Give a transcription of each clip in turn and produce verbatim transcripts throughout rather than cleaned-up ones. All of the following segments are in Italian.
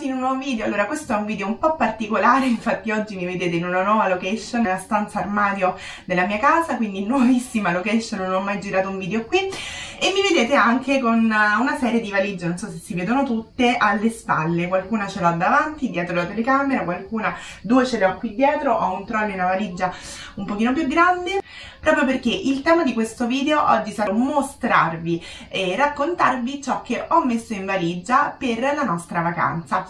benvenuti in un nuovo video. Allora, questo è un video un po' particolare, infatti oggi mi vedete in una nuova location, nella stanza armadio della mia casa, quindi nuovissima location, non ho mai girato un video qui, e mi vedete anche con una serie di valigie, non so se si vedono tutte, alle spalle. Qualcuna ce l'ho davanti, dietro la telecamera, qualcuna, due ce le ho qui dietro, ho un trolley e una valigia un pochino più grande, proprio perché il tema di questo video oggi sarà mostrarvi e raccontarvi ciò che ho messo in valigia per la nostra vacanza.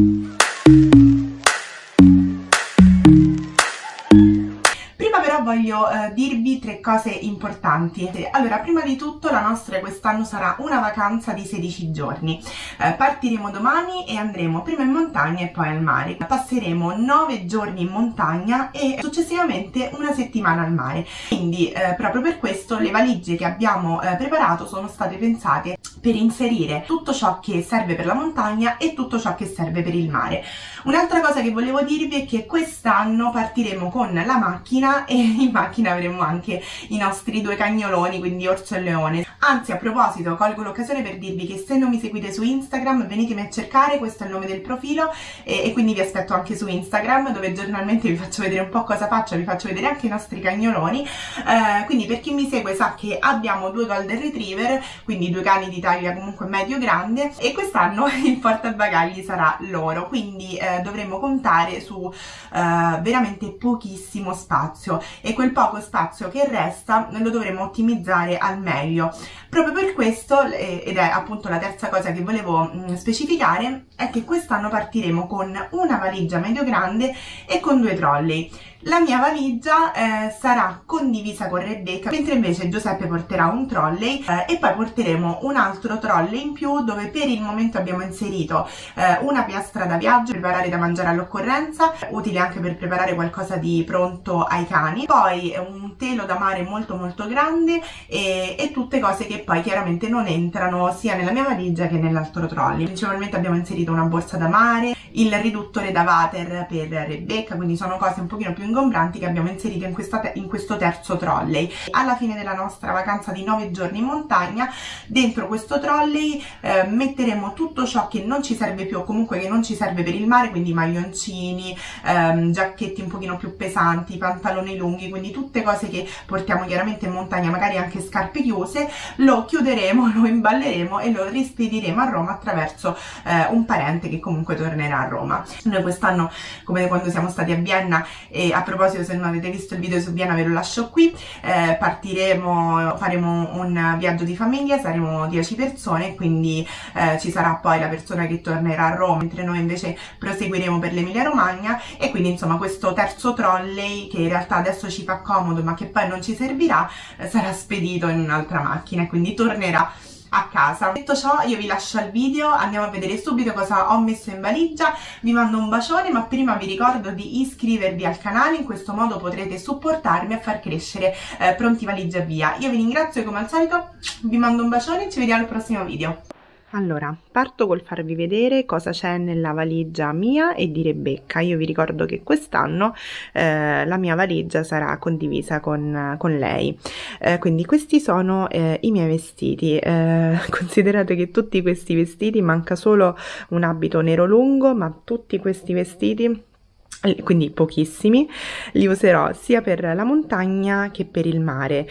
Voglio eh, dirvi tre cose importanti. Allora, prima di tutto la nostra quest'anno sarà una vacanza di sedici giorni. Eh, partiremo domani e andremo prima in montagna e poi al mare. Passeremo nove giorni in montagna e successivamente una settimana al mare. Quindi eh, proprio per questo le valigie che abbiamo eh, preparato sono state pensate per inserire tutto ciò che serve per la montagna e tutto ciò che serve per il mare. Un'altra cosa che volevo dirvi è che quest'anno partiremo con la macchina e in macchina avremo anche i nostri due cagnoloni, quindi Orso e Leone. Anzi, a proposito, colgo l'occasione per dirvi che se non mi seguite su Instagram venitemi a cercare, questo è il nome del profilo, e, e quindi vi aspetto anche su Instagram, dove giornalmente vi faccio vedere un po' cosa faccio, vi faccio vedere anche i nostri cagnoloni. Eh, quindi per chi mi segue sa che abbiamo due Golden Retriever, quindi due cani di taglia comunque medio grande, e quest'anno il portabagagli sarà loro, quindi eh, dovremmo contare su eh, veramente pochissimo spazio, e quel poco spazio che resta lo dovremo ottimizzare al meglio. Proprio per questo, ed è appunto la terza cosa che volevo mh, specificare, è che quest'anno partiremo con una valigia medio grande e con due trolley. La mia valigia eh, sarà condivisa con Rebecca, mentre invece Giuseppe porterà un trolley eh, e poi porteremo un altro trolley in più, dove per il momento abbiamo inserito eh, una piastra da viaggio per preparare da mangiare all'occorrenza, utile anche per preparare qualcosa di pronto ai cani, poi un telo da mare molto molto grande e, e tutte cose che poi chiaramente non entrano sia nella mia valigia che nell'altro trolley. Principalmente abbiamo inserito una borsa da mare, il riduttore da water per Rebecca, quindi sono cose un pochino più ingombranti che abbiamo inserito in, questa in questo terzo trolley. Alla fine della nostra vacanza di nove giorni in montagna, dentro questo trolley eh, metteremo tutto ciò che non ci serve più, o comunque che non ci serve per il mare, quindi maglioncini, ehm, giacchetti un pochino più pesanti, pantaloni lunghi, quindi tutte cose che portiamo chiaramente in montagna, magari anche scarpe chiuse. Lo chiuderemo, lo imballeremo e lo rispediremo a Roma attraverso eh, un parente che comunque tornerà a Roma. Noi quest'anno, come quando siamo stati a Vienna, e a proposito, se non avete visto il video su Vienna ve lo lascio qui, eh, partiremo, faremo un viaggio di famiglia, saremo dieci persone, quindi eh, ci sarà poi la persona che tornerà a Roma, mentre noi invece proseguiremo per l'Emilia Romagna, e quindi insomma questo terzo trolley, che in realtà adesso ci fa comodo ma che poi non ci servirà, eh, sarà spedito in un'altra macchina e quindi tornerà a casa. Detto ciò, io vi lascio al video, andiamo a vedere subito cosa ho messo in valigia. Vi mando un bacione, ma prima vi ricordo di iscrivervi al canale, in questo modo potrete supportarmi a far crescere eh, Pronti Valigia Via. Io vi ringrazio e come al solito vi mando un bacione e ci vediamo al prossimo video. Allora, parto col farvi vedere cosa c'è nella valigia mia e di Rebecca. Io vi ricordo che quest'anno eh, la mia valigia sarà condivisa con, con lei. Eh, quindi questi sono eh, i miei vestiti. Eh, considerate che tutti questi vestiti, manca solo un abito nero lungo, ma tutti questi vestiti, quindi pochissimi, li userò sia per la montagna che per il mare.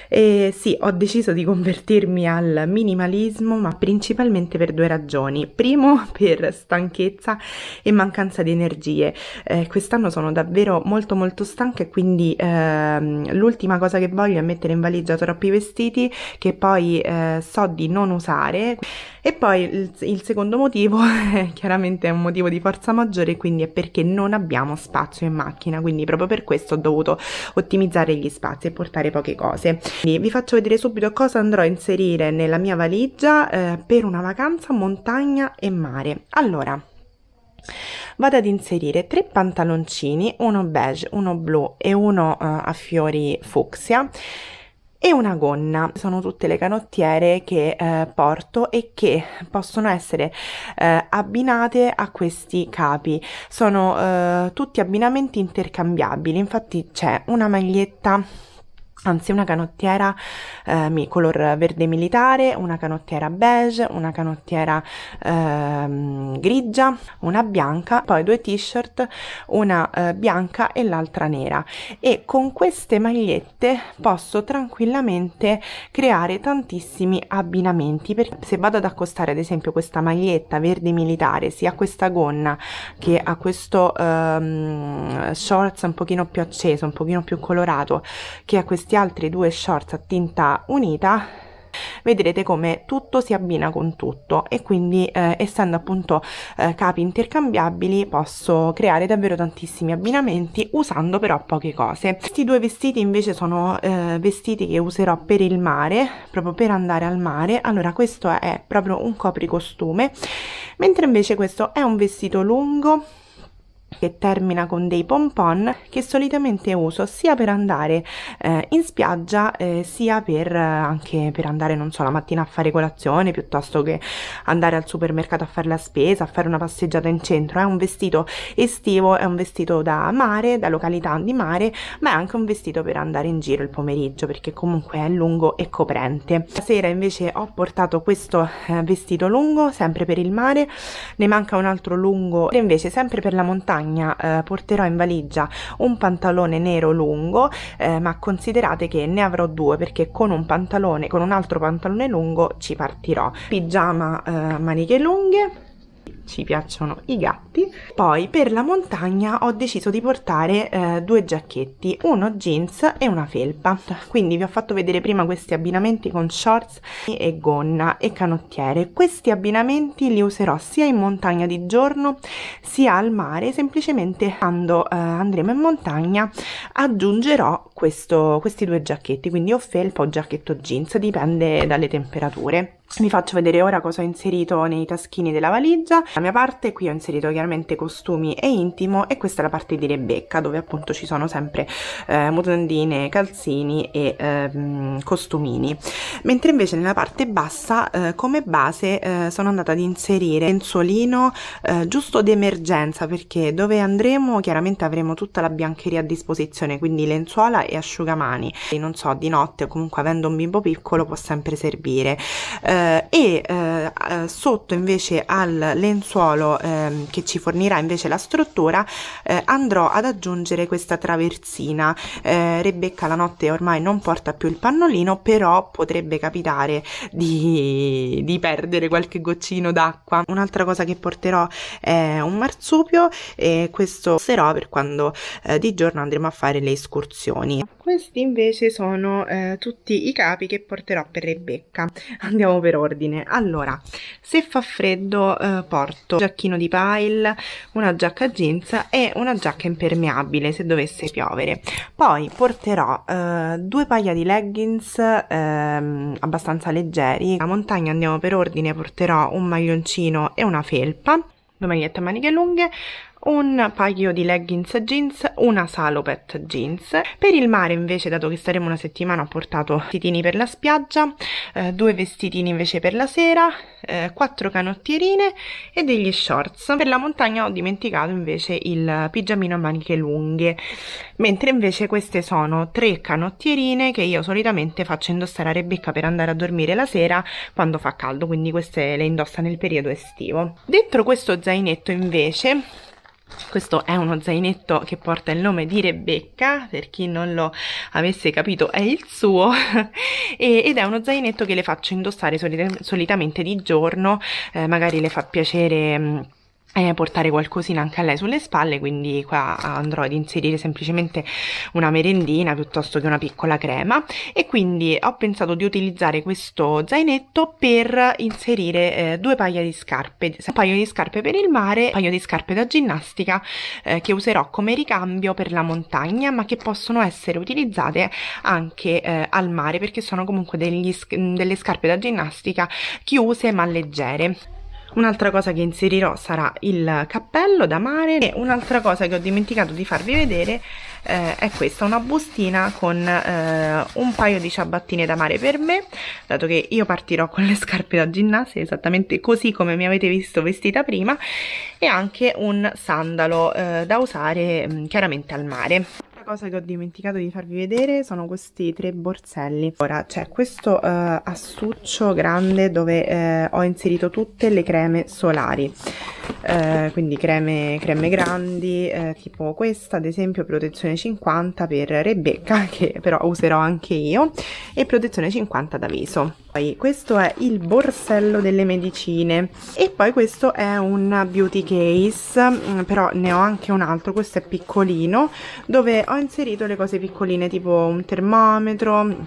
E sì, ho deciso di convertirmi al minimalismo, ma principalmente per due ragioni. Primo, per stanchezza e mancanza di energie. Eh, quest'anno sono davvero molto molto stanca, e quindi ehm, l'ultima cosa che voglio è mettere in valigia troppi vestiti che poi eh, so di non usare. E poi il, il secondo motivo chiaramente è un motivo di forza maggiore, quindi è perché non abbiamo spazio in macchina, quindi proprio per questo ho dovuto ottimizzare gli spazi e portare poche cose. Quindi vi faccio vedere subito cosa andrò a inserire nella mia valigia eh, per una vacanza montagna e mare. Allora, vado ad inserire tre pantaloncini, uno beige, uno blu e uno uh, a fiori fucsia, e una gonna. Sono tutte le canottiere che eh, porto e che possono essere eh, abbinate a questi capi. Sono eh, tutti abbinamenti intercambiabili, infatti c'è una maglietta anzi una canottiera eh, color verde militare, una canottiera beige, una canottiera eh, grigia, una bianca, poi due t-shirt, una eh, bianca e l'altra nera, e con queste magliette posso tranquillamente creare tantissimi abbinamenti, perché se vado ad accostare ad esempio questa maglietta verde militare sia a questa gonna che a questo ehm, shorts un pochino più acceso, un pochino più colorato, che a questi altri due shorts a tinta unita, vedrete come tutto si abbina con tutto, e quindi eh, essendo appunto eh, capi intercambiabili posso creare davvero tantissimi abbinamenti usando però poche cose. Questi due vestiti invece sono eh, vestiti che userò per il mare, proprio per andare al mare. Allora, questo è proprio un copricostume, mentre invece questo è un vestito lungo che termina con dei pompon, che solitamente uso sia per andare eh, in spiaggia eh, sia per eh, anche per andare, non so, la mattina a fare colazione, piuttosto che andare al supermercato a fare la spesa, a fare una passeggiata in centro. È un vestito estivo, è un vestito da mare, da località di mare, ma è anche un vestito per andare in giro il pomeriggio, perché comunque è lungo e coprente. La sera invece ho portato questo eh, vestito lungo, sempre per il mare. Ne manca un altro lungo, e invece sempre per la montagna Eh, porterò in valigia un pantalone nero lungo, eh, ma considerate che ne avrò due, perché con un pantalone, con un altro pantalone lungo ci partirò. Pigiama eh, maniche lunghe, ci piacciono i gatti. Poi per la montagna ho deciso di portare eh, due giacchetti, uno jeans e una felpa, quindi vi ho fatto vedere prima questi abbinamenti con shorts e gonna e canottiere. Questi abbinamenti li userò sia in montagna di giorno sia al mare. Semplicemente quando eh, andremo in montagna aggiungerò questo, questi due giacchetti, quindi o felpa o giacchetto jeans, dipende dalle temperature. Vi faccio vedere ora cosa ho inserito nei taschini della valigia. La mia parte, qui ho inserito chiaramente costumi e intimo, e questa è la parte di Rebecca, dove appunto ci sono sempre eh, mutandine, calzini e eh, costumini. Mentre invece nella parte bassa eh, come base eh, sono andata ad inserire lenzuolino eh, giusto d'emergenza, perché dove andremo chiaramente avremo tutta la biancheria a disposizione, quindi lenzuola e asciugamani, e non so, di notte o comunque avendo un bimbo piccolo può sempre servire. Eh, e eh, sotto invece al lenzuolo eh, che ci fornirà invece la struttura eh, andrò ad aggiungere questa traversina. eh, Rebecca la notte ormai non porta più il pannolino, però potrebbe capitare di, di perdere qualche goccino d'acqua. Un'altra cosa che porterò è un marsupio, e questo userò per quando eh, di giorno andremo a fare le escursioni. Questi invece sono eh, tutti i capi che porterò per Rebecca. Andiamo per ordine. Allora, se fa freddo eh, porto un giacchino di pile, una giacca jeans e una giacca impermeabile se dovesse piovere. Poi porterò eh, due paia di leggings eh, abbastanza leggeri. La montagna andiamo per ordine, porterò un maglioncino e una felpa, due magliette a maniche lunghe, un paio di leggings jeans, una salopette jeans. Per il mare invece, dato che staremo una settimana, ho portato vestitini per la spiaggia, eh, due vestitini invece per la sera, eh, quattro canottierine e degli shorts. Per la montagna ho dimenticato invece il pigiamino a maniche lunghe, mentre invece queste sono tre canottierine che io solitamente faccio indossare a Rebecca per andare a dormire la sera quando fa caldo, quindi queste le indossa nel periodo estivo. Dentro questo zainetto invece, questo è uno zainetto che porta il nome di Rebecca, per chi non lo avesse capito è il suo, ed è uno zainetto che le faccio indossare solitamente di giorno, eh, magari le fa piacere Eh, portare qualcosina anche a lei sulle spalle, quindi qua andrò ad inserire semplicemente una merendina piuttosto che una piccola crema, e quindi ho pensato di utilizzare questo zainetto per inserire eh, due paia di scarpe, un paio di scarpe per il mare, un paio di scarpe da ginnastica eh, che userò come ricambio per la montagna, ma che possono essere utilizzate anche eh, al mare, perché sono comunque degli, delle scarpe da ginnastica chiuse ma leggere. Un'altra cosa che inserirò sarà il cappello da mare, e un'altra cosa che ho dimenticato di farvi vedere eh, è questa, una bustina con eh, un paio di ciabattine da mare per me, dato che io partirò con le scarpe da ginnastica esattamente così come mi avete visto vestita prima, e anche un sandalo eh, da usare mh, chiaramente al mare. cosa che ho dimenticato di farvi vedere sono questi tre borselli. Ora c'è questo uh, astuccio grande dove uh, ho inserito tutte le creme solari, uh, quindi creme, creme grandi, uh, tipo questa ad esempio protezione cinquanta per Rebecca, che però userò anche io, e protezione cinquanta da viso. Poi questo è il borsello delle medicine e poi questo è un beauty case, però ne ho anche un altro, questo è piccolino, dove ho inserito le cose piccoline tipo un termometro,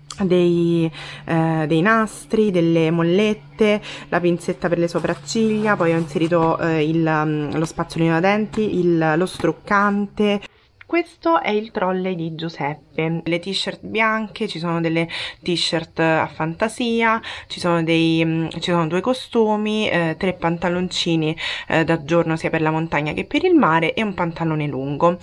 dei, eh, dei nastri, delle mollette, la pinzetta per le sopracciglia, poi ho inserito eh, il, lo spazzolino da denti, il, lo struccante. Questo è il trolley di Giuseppe, le t-shirt bianche, ci sono delle t-shirt a fantasia, ci sono, dei, ci sono due costumi, eh, tre pantaloncini eh, da giorno sia per la montagna che per il mare e un pantalone lungo.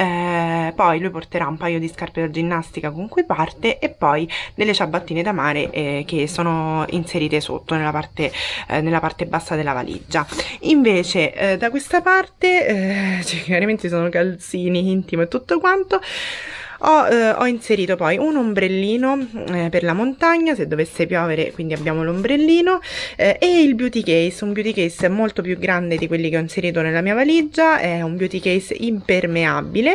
Eh, poi lui porterà un paio di scarpe da ginnastica con cui parte e poi delle ciabattine da mare eh, che sono inserite sotto nella parte, eh, nella parte bassa della valigia. Invece eh, da questa parte eh, cioè, chiaramente sono calzini intimi e tutto quanto. Ho, eh, ho inserito poi un ombrellino eh, per la montagna se dovesse piovere, quindi abbiamo l'ombrellino, eh, e il beauty case, un beauty case molto più grande di quelli che ho inserito nella mia valigia, è un beauty case impermeabile.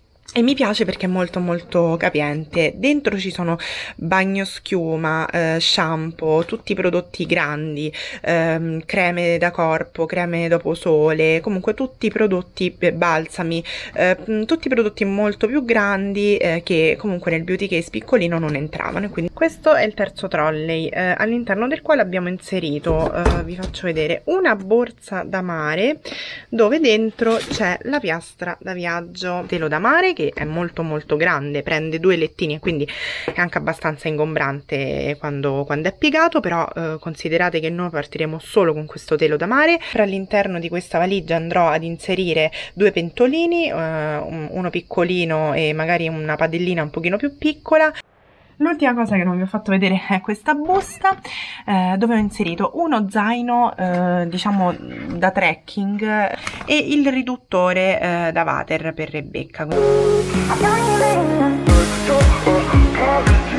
E mi piace perché è molto molto capiente. Dentro ci sono bagnoschiuma, eh, shampoo, tutti i prodotti grandi, ehm, creme da corpo, creme dopo sole, comunque tutti i prodotti, eh, balsami, eh, tutti i prodotti molto più grandi eh, che comunque nel beauty case piccolino non entravano. E quindi questo è il terzo trolley, eh, all'interno del quale abbiamo inserito, eh, vi faccio vedere, una borsa da mare dove dentro c'è la piastra da viaggio, telo da mare, che è molto molto grande, prende due lettini e quindi è anche abbastanza ingombrante quando, quando è piegato, però eh, considerate che noi partiremo solo con questo telo da mare. All'interno di questa valigia andrò ad inserire due pentolini, eh, uno piccolino e magari una padellina un pochino più piccola. L'ultima cosa che non vi ho fatto vedere è questa busta eh, dove ho inserito uno zaino eh, diciamo da trekking e il riduttore eh, da water per Rebecca.